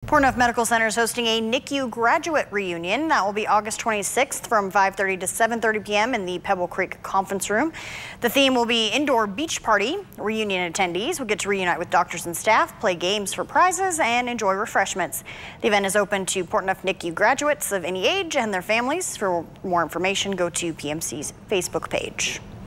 Portneuf Medical Center is hosting a NICU graduate reunion. That will be August 26th from 5:30 to 7:30 p.m. in the Pebble Creek Conference Room. The theme will be indoor beach party. Reunion attendees will get to reunite with doctors and staff, play games for prizes, and enjoy refreshments. The event is open to Portneuf NICU graduates of any age and their families. For more information, go to PMC's Facebook page.